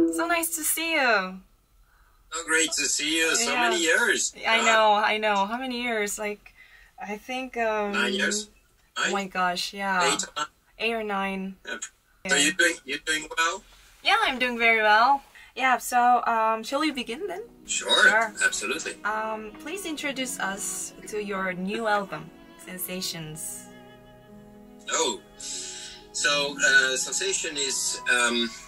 So nice to see you. So great to see you. So many years. I know. How many years? Like, I think 9 years. Oh my gosh, yeah. 8 or 9. Yeah. So you're doing well? Yeah, I'm doing very well. Yeah, so shall we begin then? Sure. Absolutely. Please introduce us to your new album, Sensations. Oh, so Sensation is